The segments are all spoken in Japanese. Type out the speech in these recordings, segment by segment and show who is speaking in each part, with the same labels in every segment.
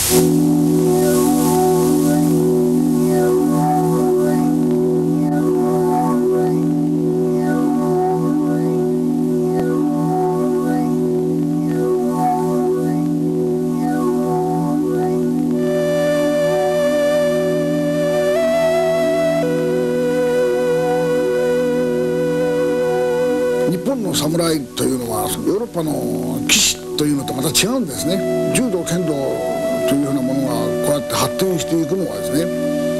Speaker 1: 日本の侍というのはヨーロッパの騎士というのとまた違うんですね。柔道剣道というようなものがこうやって発展していくのはですね、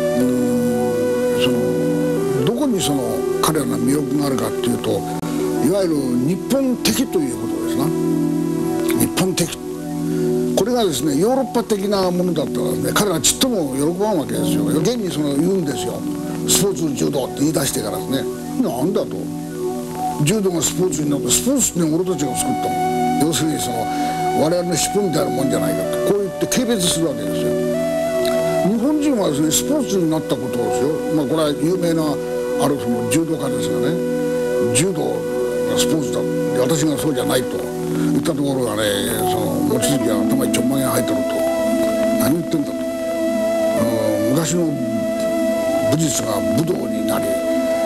Speaker 1: どこにその彼らの魅力があるかっていうと、いわゆる日本的ということですな。日本的、これがですねヨーロッパ的なものだったらですね、彼らはちっとも喜ばんわけですよ。現に言うんですよ。スポーツ柔道って言い出してからですね、なんだと。柔道がスポーツになって、スポーツって俺たちが作ったもん、要するに我々の尻尾みたいなもんじゃないかと、こう言って軽蔑するわけですよ。日本人はですねスポーツになったことをですよ、これは有名なある柔道家ですがね、柔道がスポーツだ、私がそうじゃないと言ったところがね、望月が頭にちょんまげが入ってると、何言ってんだと、昔の武術が武道になり、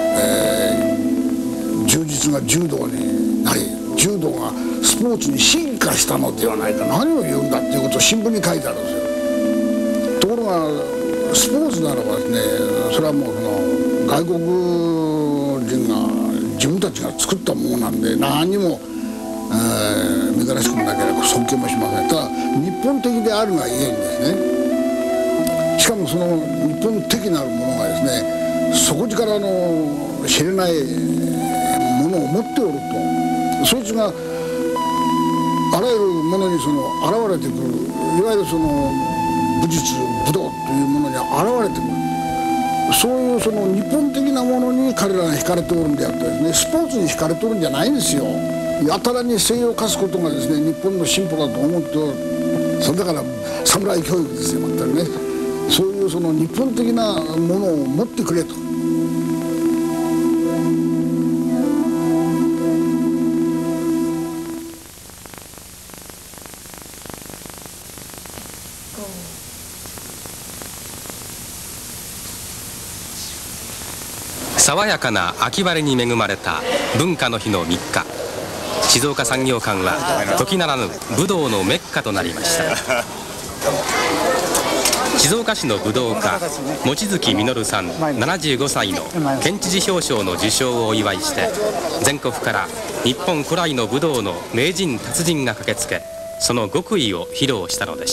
Speaker 1: 柔術が柔道になり、柔道がスポーツに進化したのではないか、何を言うんだっていうことを新聞に書いてあるんですよ。ところがスポーツならばですね、それはもう外国人が自分たちが作ったものなんで、何にも珍しくもなければ尊敬もしません。ただ日本的であるがゆえにですね、しかもその日本的なるものがですね、底力の知れないものを持っておると、そいつがあらゆるものに現れてくる、いわゆる武術武道というものに現れてくる、そういう日本的なものに彼らが惹かれておるんであってですね、スポーツに惹かれておるんじゃないんですよ。やたらに西洋を化すことがですね日本の進歩だと思っておる。それだから侍教育ですよ、全くね。そういう日本的なものを持ってくれと。
Speaker 2: 爽やかな秋晴れに恵まれた文化の日の3日、静岡産業館は時ならぬ武道のメッカとなりました。静岡市の武道家望月実さん75歳の県知事表彰の受賞をお祝いして、全国から日本古来の武道の名人達人が駆けつけ、その極意を披露したのでした。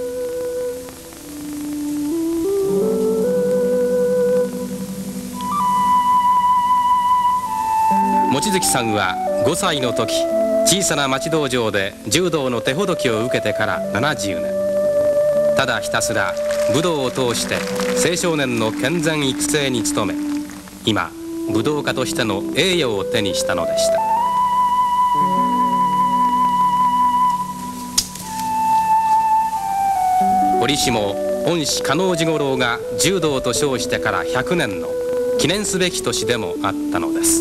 Speaker 2: 望月さんは5歳の時、小さな町道場で柔道の手ほどきを受けてから70年、ただひたすら武道を通して青少年の健全育成に努め、今武道家としての栄誉を手にしたのでした。折しも恩師加納治五郎が柔道と称してから100年の記念すべき年でもあったのです。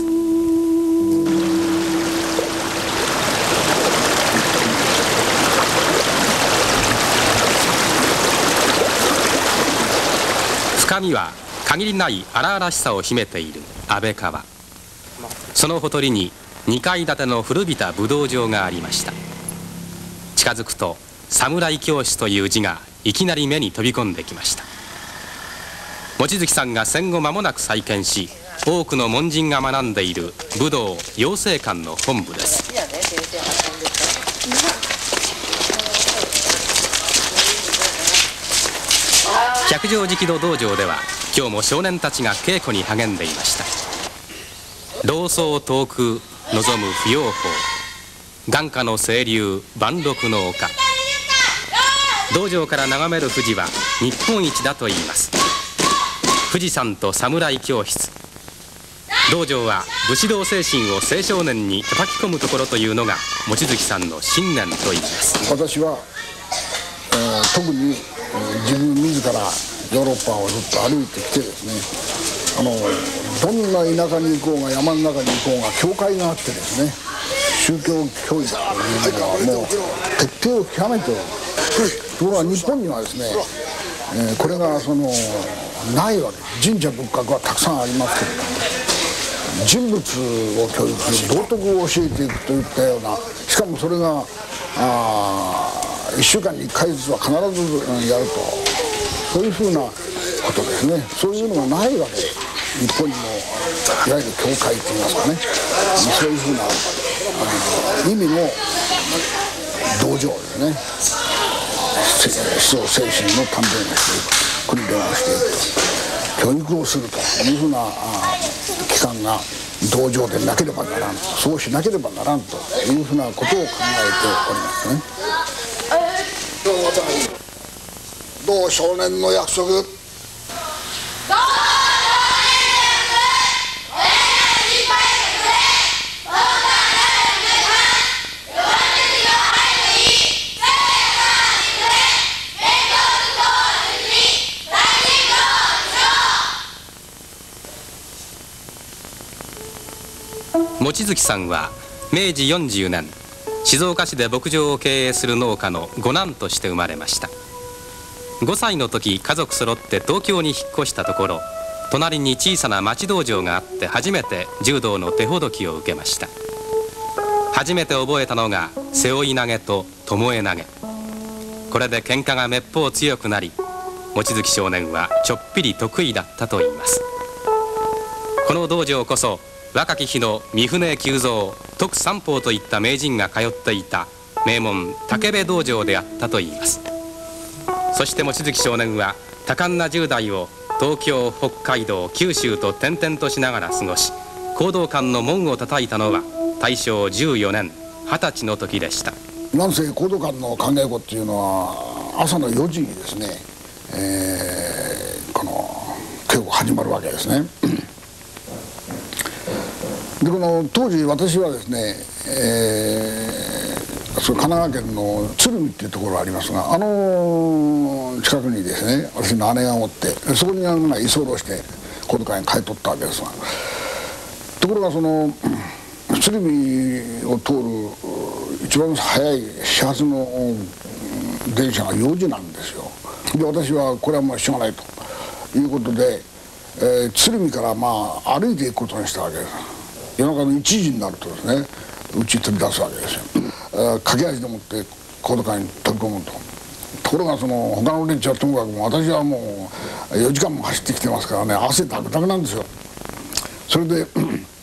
Speaker 2: 深みは限りない荒々しさを秘めている安倍川。そのほとりに2階建ての古びた武道場がありました。近づくと侍教室という字がいきなり目に飛び込んできました。望月さんが戦後間もなく再建し、多くの門人が学んでいる武道養成館の本部です。百丈直道道場では今日も少年たちが稽古に励んでいました。老僧遠く望む不要法、眼下の清流万禄の丘。道場から眺める富士は日本一だと言います。富士山と侍教室。道場は武士道精神を青少年に叩き込むところというのが望月さんの信念と言います。
Speaker 1: 私は、特に自分自らヨーロッパをずっと歩いてきてですね、どんな田舎に行こうが山の中に行こうが教会があってですね、宗教教育というのはもう徹底を極めておる。 ところが日本にはですね、これがないわけ。神社仏閣はたくさんありますけれども、人物を教育する、道徳を教えていくといったような、しかもそれが1週間に1回ずつは必ずやると、そういうふうなことですね。そういうのがないわけです。日本にもいわゆる教会といいますかね、そういうふうな意味の道場ですね。思想精神の鍛錬をしていく、訓練をしていく、教育をするというふうな機関が道場でなければならん、そうしなければならんというふうなことを考えておりますね。どう少年の約束。
Speaker 2: 望月さんは明治40年静岡市で牧場を経営する農家の五男として生まれました。5歳の時、家族揃って東京に引っ越したところ、隣に小さな町道場があって初めて柔道の手ほどきを受けました。初めて覚えたのが背負い投げと巴投げ。これで喧嘩がめっぽう強くなり、望月少年はちょっぴり得意だったといいます。この道場こそ若き日の三船久蔵、徳三宝といった名人が通っていた名門武部道場であったといいます。そして望月少年は多感な10代を東京、北海道、九州と転々としながら過ごし、講道館の門を叩いたのは大正14年20歳の時でした。
Speaker 1: なんせ講道館の考え子っていうのは朝の4時にですね、この稽古が始まるわけですね。でこの当時私はですね、神奈川県の鶴見っていうところがありますが、近くにですね、私の姉がおって、そこに居候して講道館に帰っとったわけですが、ところが鶴見を通る一番早い始発の電車が4時なんですよ。で私はこれはもうしょうがないということで、鶴見から歩いていくことにしたわけです。夜中の1時になるとですね、うち飛び出すわけですよ。駆け足でもって講道館に飛び込むと。ところが他の連中はともかくも私はもう4時間も走ってきてますからね、汗だくだくなんですよ。それで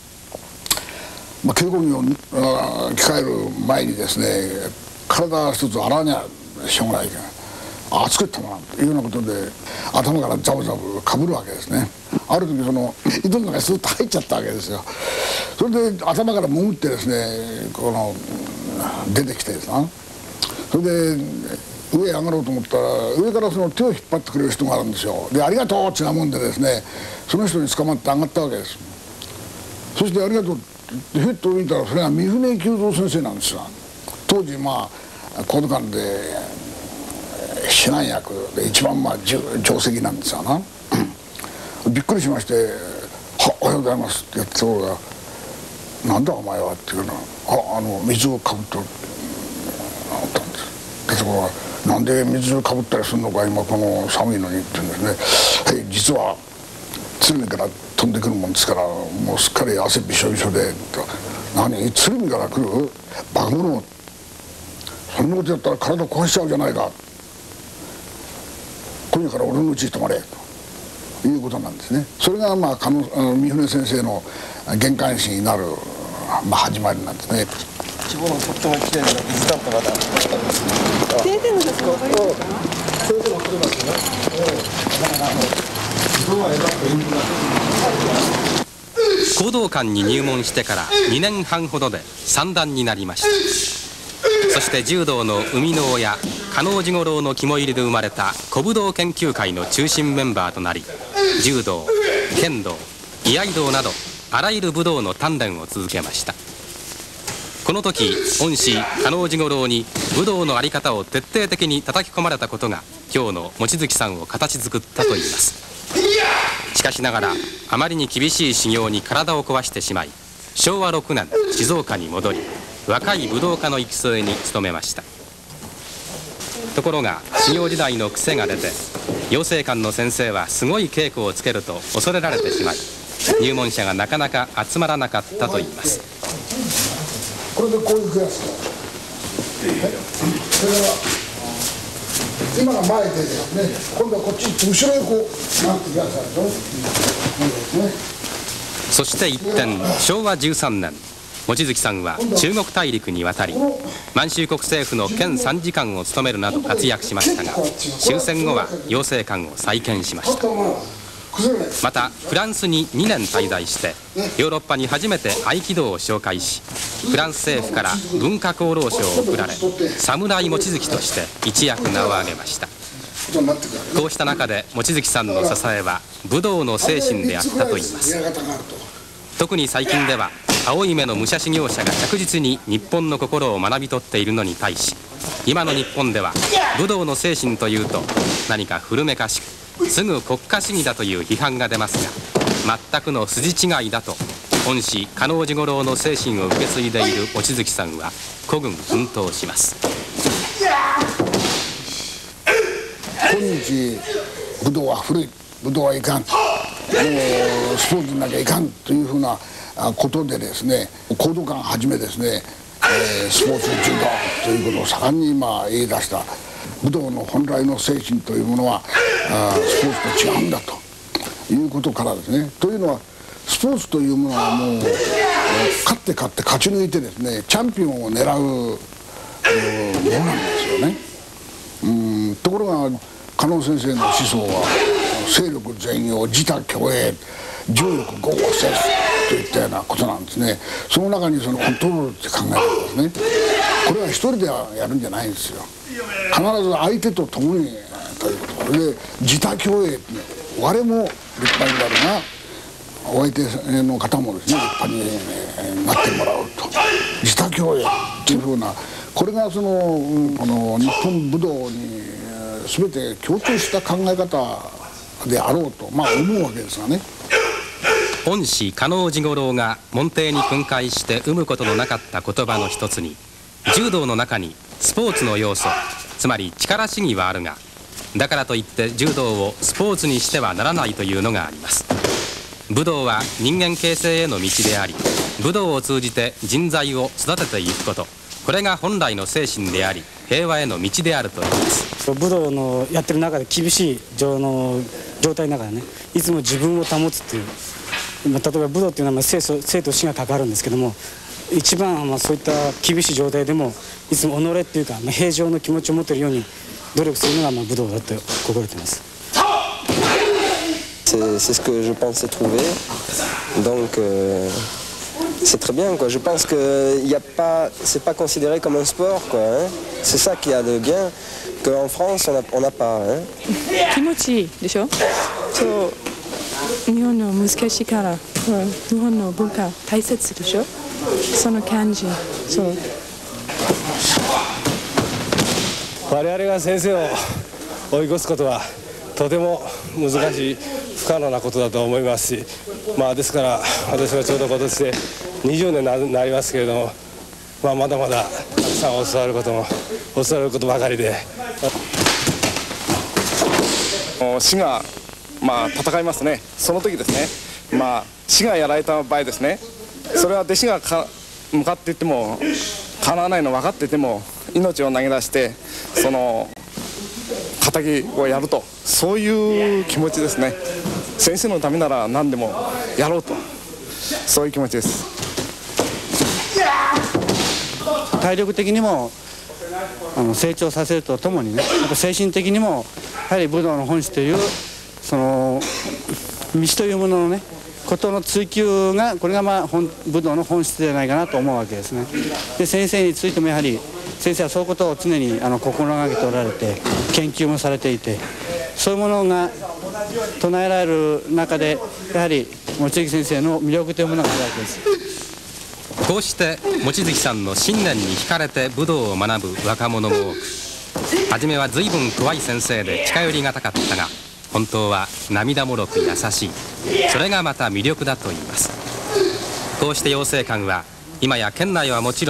Speaker 1: 稽古着を着替える前にですね、体一つ洗わにゃしょうがないけど暑くてたまらんというようなことで頭からザブザブかぶるわけですね。ある時井戸の中にスーッと入っちゃったわけですよ。それで頭から潜ってですね、出てきてですな、それで上へ上がろうと思ったら上から手を引っ張ってくれる人があるんですよ。でありがとうってなもんでですね、その人に捕まって上がったわけです。そしてありがとうってふっと見たら、それが三船久蔵先生なんですが、当時講道館で指南役で一番定石なんですよな。びっくりしまして「おはようございます」ってやったところが「なんだお前は」っていうのは「水をかぶっとる」って思ったんです。でそこは「なんで水をかぶったりするのか今この寒いのに」って言うんですね。実は鶴見から飛んでくるもんですから、もうすっかり汗びしょびしょで「何鶴見から来るバカ者、そんなことやったら体壊しちゃうじゃないか、今夜から俺のうちに泊まれ」ということなんですね。それが三船先生の玄関師になる始まりなんですね。
Speaker 3: 一番とっても綺麗な水だった方が
Speaker 4: 先生のですか？
Speaker 3: 先生も来るますね。
Speaker 2: 講道館に入門してから2年半ほどで三段になりました。そして柔道の生みの親嘉納治五郎の肝入りで生まれた古武道研究会の中心メンバーとなり、柔道、剣道、居合道などあらゆる武道の鍛錬を続けました。この時恩師嘉納治五郎に武道の在り方を徹底的に叩き込まれたことが今日の望月さんを形作ったといいます。しかしながらあまりに厳しい修行に体を壊してしまい、昭和6年静岡に戻り若い武道家の育成に努めました。 ところが修行時代の癖が出て、養成館の先生はすごい稽古をつけると恐れられてしまい、入門者がなかなか集まらなかったといいます。
Speaker 1: これでこういうクラスそれは今が前でですね、今度はこっち後ろへこうなってくださいと、
Speaker 2: そして一転、昭和13年望月さんは中国大陸に渡り、満州国政府の県参事官を務めるなど活躍しましたが、終戦後は養成館を再建しました。またフランスに2年滞在してヨーロッパに初めて合気道を紹介し、フランス政府から文化功労賞を贈られ、侍望月として一躍名を上げました。こうした中で望月さんの支えは武道の精神であったといいます。特に最近では青い目の武者修行者が着実に日本の心を学び取っているのに対し、今の日本では武道の精神というと何か古めかしくすぐ国家主義だという批判が出ますが、全くの筋違いだと恩師嘉納治五郎の精神を受け継いでいる望月さんは孤軍奮闘します。
Speaker 1: 今日武道は古い、武道はいかん、もうスポーツになきゃいかんというふうなことでですね、講道館はじめですね、スポーツ柔道ということを盛んに今言い出した武道の本来の精神というものはスポーツと違うんだということからですね。というのはスポーツというものはもう勝って勝ち抜いてですね、チャンピオンを狙うものなんですよね。ところが嘉納先生の思想は勢力全容、自他共栄、重力合成といったようなことなんですね。その中にそのコントロールって考え方ですね。これは一人ではやるんじゃないんですよ。必ず相手と共にということで、自他共栄って、我も立派になるがお相手の方もですね立派になってもらうと、自他共栄っていうふうな、これがそのこの日本武道に全て共通した考え方であろうと思うわけですがね。
Speaker 2: 恩師嘉納治五郎が門弟に訓戒して生むことのなかった言葉の一つに、柔道の中にスポーツの要素、つまり力主義はあるが、だからといって柔道をスポーツにしてはならないというのがあります。武道は人間形成への道であり、武道を通じて人材を育てていくこと、これが本来の精神であり平和への道であると言います。
Speaker 5: 武道のやってる中で厳しい状態の中でね、いつも自分を保つっていう、例えば武道っていうのは生と死が関わるんですけども、一番そういった厳しい状態でもいつも己っていうか、平常の気持ちを持っているように努力するのが武道だと心得ています。
Speaker 6: C'est ce que je pensais trouver, donc c'est très bien quoi. Je pense que c'est pas considéré comme un sport quoi. C'est ça qu'il y a de bien qu'en France on n'a pas.
Speaker 4: 気持ちいいでしょ。そう、日本の難しいから、日本の文化大切でしょ。その感じ、そう。
Speaker 3: 我々が先生を追い越すことはとても難しい不可能なことだと思いますし、ですから私はちょうど今年で20年になりますけれども、まだまだたくさん教わることばかりで、師が戦いますね。その時ですね、師がやられた場合ですね、それは弟子が向かっていってもかなわないの分かっていても命を投げ出してその敵をやると、そういう気持ちですね。先生のためなら何でもやろうと、そういう気持ちです。
Speaker 5: 体力的にも成長させるとともにね、やっぱ精神的にもやはり武道の本質というその道というもののねことの追求が、これが武道の本質じゃないかなと思うわけですね。で先生についてもやはり先生はそういうことを常に心がけておられて研究もされていて、そういうものが唱えられる中でやはり望月先生の魅力というものがあるわけです。
Speaker 2: こうして望月さんの信念に惹かれて武道を学ぶ若者も多く、初めは随分怖い先生で近寄りがたかったが、本当は涙もろく優しい、それがまた魅力だと言います。こうして養成館は今や県内はもちろん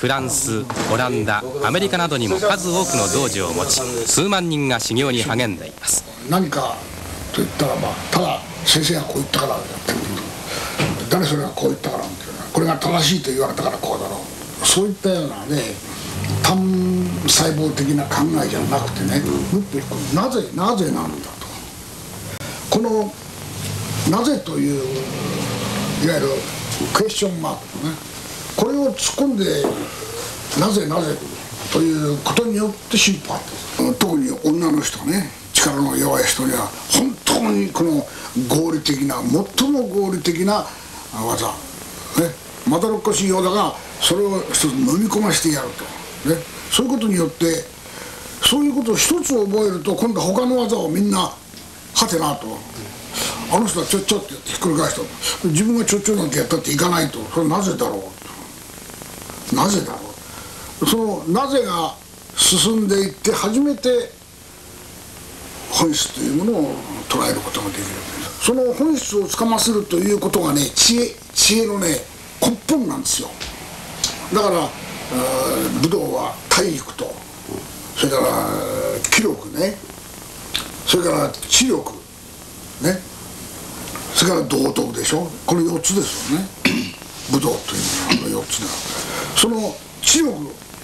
Speaker 2: フランス、オランダ、アメリカなどにも数多くの道場を持ち、数万人が修行に励んでいます。
Speaker 1: 何かと言ったらば、ただ先生がこう言ったからやってると、誰それがこう言ったからみたいな、これが正しいと言われたからこうだろう、そういったようなね、単細胞的な考えじゃなくてね、もっとなぜなんだと、このなぜといういわゆるクエスチョンマークね、これを突っ込んでなぜということによって進歩があった。特に女の人ね、力の弱い人には本当にこの合理的な、最も合理的な技ね、まどろっこしいようだがそれを一つ飲み込ませてやると、ね、そういうことによってそういうことを一つ覚えると、今度は他の技をみんなはてなと、あの人はちょってやってひっくり返したと、自分がちょなんてやったっていかないと、それはなぜだろう、なぜだろう、そのなぜが進んでいって初めて本質というものを捉えることができる。その本質をつかませるということがね、知恵のね根本なんですよ。だから武道は体育と、それから気力ね、それから知力ね、それから道徳でしょ、この4つですよね武道というのは4つだ。その知力、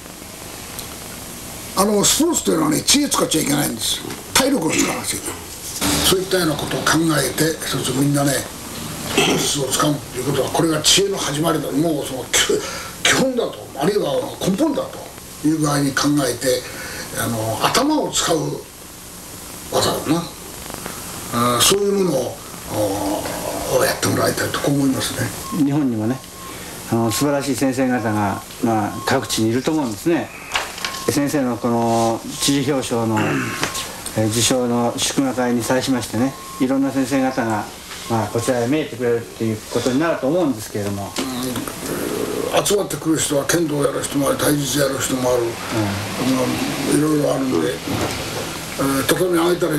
Speaker 1: スポーツというのはね、知恵使っちゃいけないんですよ、体力を使わなきゃいけない。そういったようなことを考えて一つみんなね、本質をつかむということは、これが知恵の始まりだ、もうその基本だと、あるいは根本だという具合に考えて、頭を使う技だな、そういうものをやってもらいたいと思いますね。
Speaker 5: 日本にもね、素晴らしい先生方が、各地にいると思うんですね。先生のこの知事表彰の受賞の祝賀会に際しましてね、いろんな先生方が、こちらへ見えてくれるっていうことになると思うんですけれども、
Speaker 1: 集まってくる人は剣道をやる人もある、体術やる人もある、いろいろあるんで、畳上げたり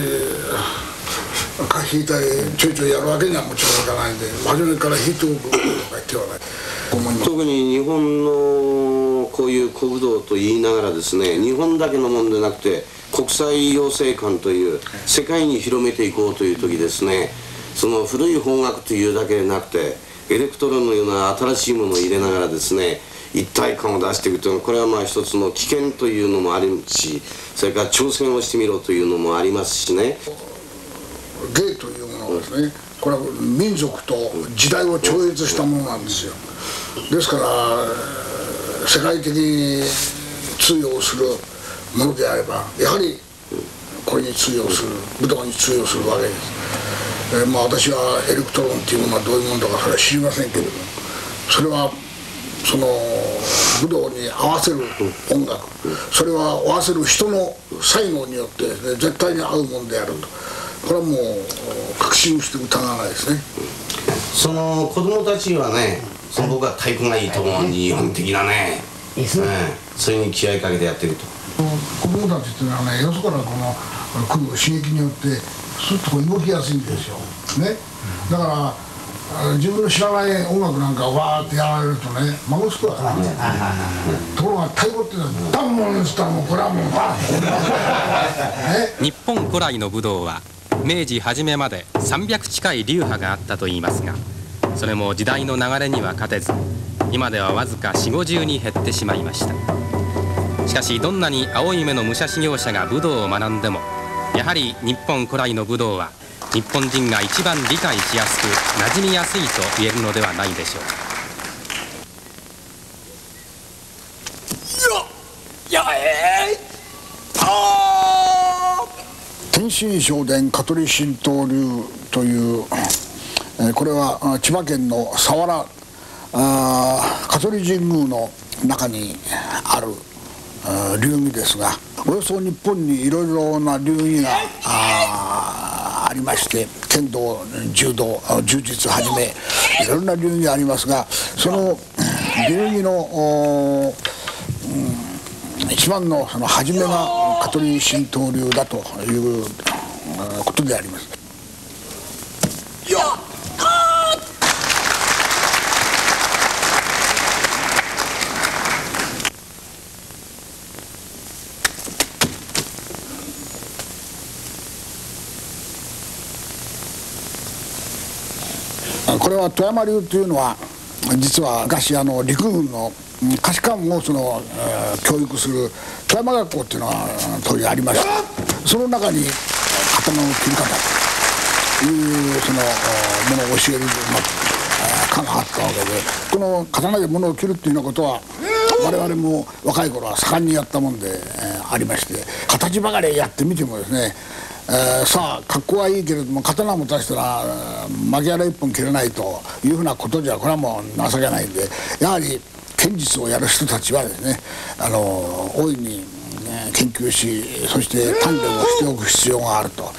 Speaker 1: 引いたりちょいちょいやるわけにはもちろんいかないんで、初めから引いておくとか言ってはないと思います。
Speaker 7: 特に日本のこういう古武道と言いながらですね、日本だけのもんでなくて国際養成館という世界に広めていこうという時ですね、その古い方角というだけでなくてエレクトロンのような新しいものを入れながらですね、一体感を出していくというのは、これは一つの危険というのもありますし、それから挑戦をしてみろというのもありますしね。
Speaker 1: 芸というものはですね、これは民族と時代を超越したものなんですよ。ですから世界的に通用するものであれば、やはりこれに通用する、武道に通用するわけです。私はエレクトロンっていうものはどういうものだかそれは知りませんけれども、それはその武道に合わせる音楽、それは合わせる人の才能によってですね、絶対に合うものであると、これはもう確信して疑わないですね。
Speaker 7: その子供たちはね、僕は体育がいいと思う、日本的なね、それに気合いかけてやってると。
Speaker 1: 子供たちっていうのはね、よそから来る刺激によってスッと動きやすいんですよ、ね、だから自分の知らない音楽なんかわーってやられるとね、孫つくわからね。ところが太鼓っていうのはダンモンっつったらもうこれはもうバーッ
Speaker 2: 日本古来の武道は明治初めまで300近い流派があったといいますが、それも時代の流れには勝てず、今ではわずか4、50に減ってしまいました。しかしどんなに青い目の武者修行者が武道を学んでも、やはり日本古来の武道は日本人が一番理解しやすく馴染みやすいと言えるのではないでしょうか。
Speaker 1: 天津聖伝香取神道流という、これは千葉県の佐原香取神宮の中にある流儀ですが、およそ日本にいろいろな流儀がありまして、剣道、柔道、柔術はじめいろんな流儀がありますが、その流儀の一番のその初めが香取神道流だということであります。 これは富山流というのは実は昔陸軍の下士官を教育する富山学校っていうのが当時ありました。その中に刀の切り方というものを教える科があったわけで、この刀で物を切るっていうようなことは我々も若い頃は盛んにやったもんでありまして、形ばかりやってみてもですね、さあ格好はいいけれども刀を持たせたら巻き腹一本切れないというふうなことじゃこれはもう情けないんで、やはり剣術をやる人たちはですね大いに研究し、そして鍛錬をしておく必要があると。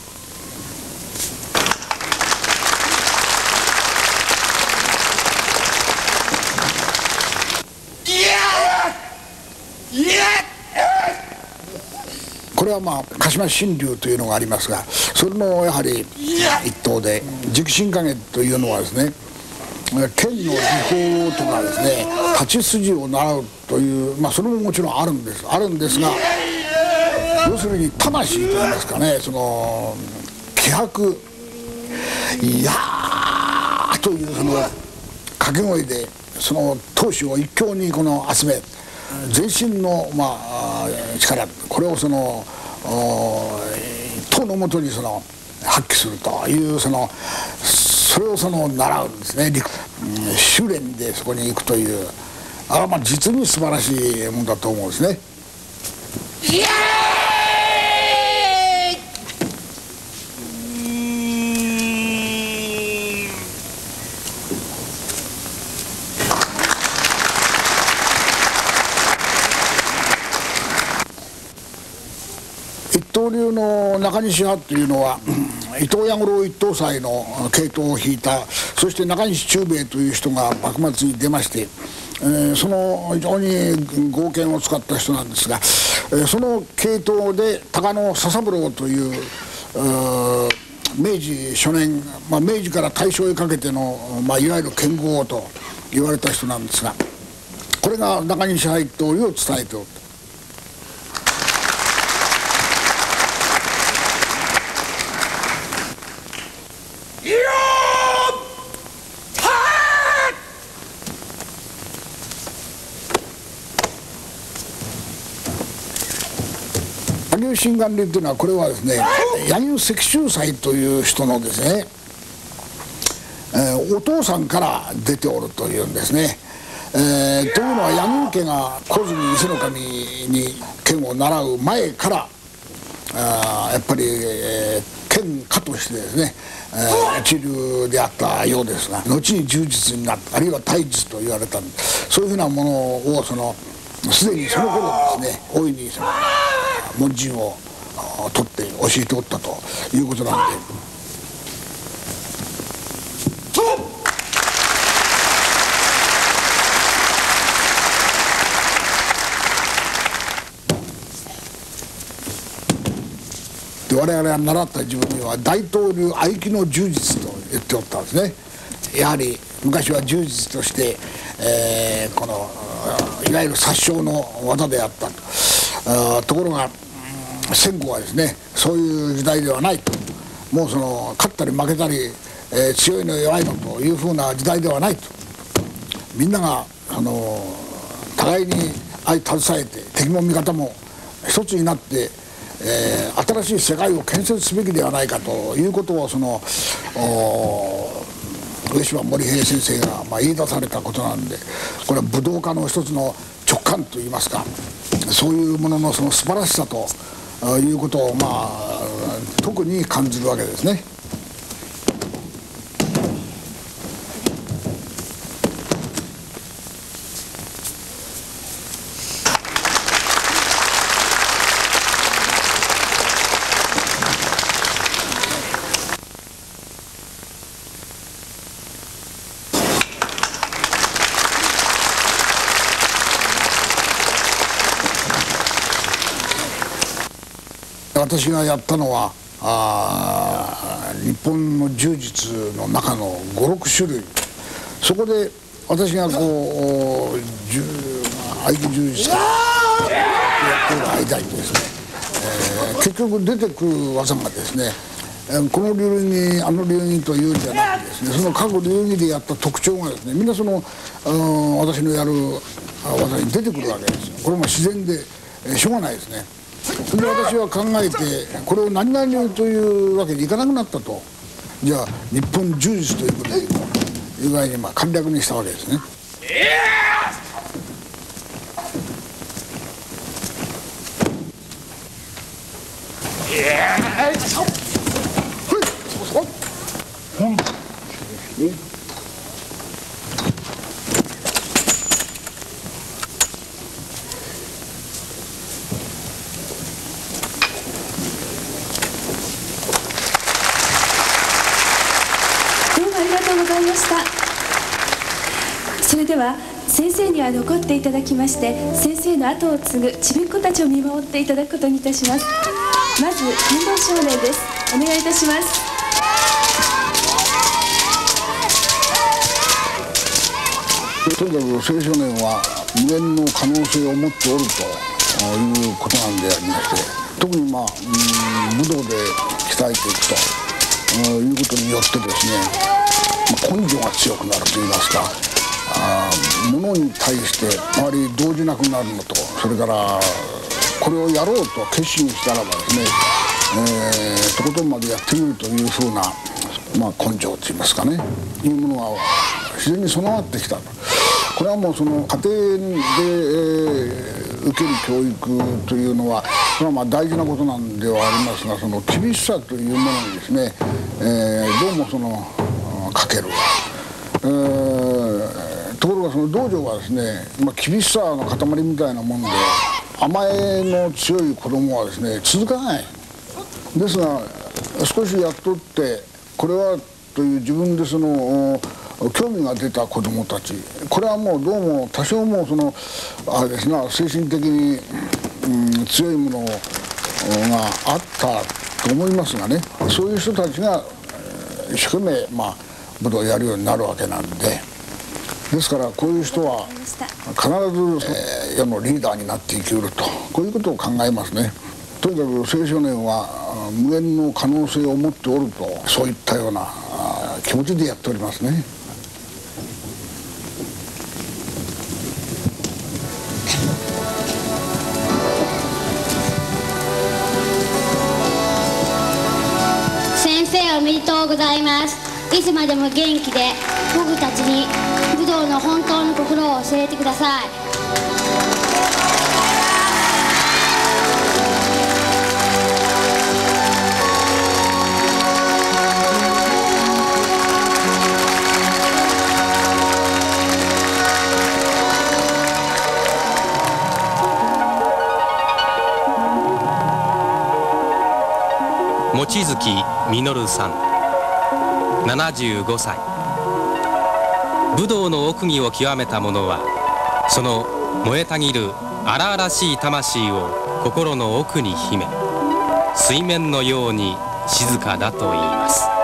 Speaker 1: これは鹿島神龍というのがありますが、それのやはり一頭で直心影というのはですね、剣の技法とかですね、太刀筋を習うという、それももちろんあるんですが、要するに魂といいますかね、気迫、いやーという掛け声で闘志を一挙に集め、全身の力、これを党のもとに発揮するという、それを習うんですね。修練でそこに行くという、あれは実に素晴らしいものだと思うんですね。一刀流の中西派というのは伊藤弥五郎一刀斎の系統を引いた、そして中西忠兵衛という人が幕末に出まして、その非常に剛健を使った人なんですが、その系統で高野佐三郎という明治初年、明治から大正へかけての、いわゆる剣豪と言われた人なんですが、これが中西派一刀流を伝えておる。柳生心眼流というのは、これはですね、柳生石秀斎という人のですね、お父さんから出ておるというんですね。というのは柳生家が小泉伊勢守に剣を習う前からやっぱり剣家としてですね、一流であったようですが、後に柔術になった、あるいは体術と言われた、そういうふうなものをすでにその頃ですね、大いに門人を取って教えておったということなんで。我々が習った自分には大東流合気の柔術と言っておったんですね。やはり昔は柔術として、いわゆる殺傷の技であったところが、戦後はですね、そういう時代ではないと。もう勝ったり負けたり、強いの弱いのというふうな時代ではないと。みんなが互いに相携えて、敵も味方も一つになって、新しい世界を建設すべきではないかということを上島守平先生が言い出されたことなんで、これは武道家の一つの直感といいますか、そういうものの素晴らしさということを特に感じるわけですね。私がやったのは日本の柔術の中の 5,6 種類、そこで私が合気柔術からやっている間にですね、結局出てくる技がですね、 この流儀あの流儀というんじゃなくてですね、その各流儀でやった特徴がですね、みんなその私のやる技に出てくるわけですよ。これも自然でしょうがないですね。それで私は考えて、これを何々流というわけにいかなくなったと。じゃあ日本柔術ということでいう具合に簡略にしたわけですね。
Speaker 8: それでは先生には残っていただきまして、先生の後を継ぐちびっ子たちを見守っていただくことにいたします。まず運動少年です。お願いいたします。
Speaker 1: とにかく青少年は無限の可能性を持っておるということなんでありまして、特に武道で鍛えていくということによってですね、根性が強くなるといいますか、ものに対して周り動じなくなるのと、それからこれをやろうと決心したらばですね、とことんまでやってみるというふうな、根性といいますかね、いうものが自然に備わってきたと。これはもうその家庭で、受ける教育というのは大事なことなんではありますが、その厳しさというものにですね、どうもその欠ける。ところがその道場はですね、厳しさの塊みたいなもんで、甘えの強い子供はですね続かない。ですが少しやっとってこれはという自分でその興味が出た子供たち、これはもうどうも多少もそのあれですな、精神的に、強いものがあったと思いますがね、そういう人たちが一生懸命武道をやるようになるわけなんで、ですからこういう人は必ず世のリーダーになっていけると、こういうことを考えますね。とにかく青少年は無限の可能性を持っておると、そういったような気持ちでやっておりますね。
Speaker 9: 先生おめでとうございます。いつまでも元気で僕たちに武道の本当の心を教えてください。
Speaker 2: 望月実さん、75歳。武道の奥義を極めた者は、その燃えたぎる荒々しい魂を心の奥に秘め、水面のように静かだと言います。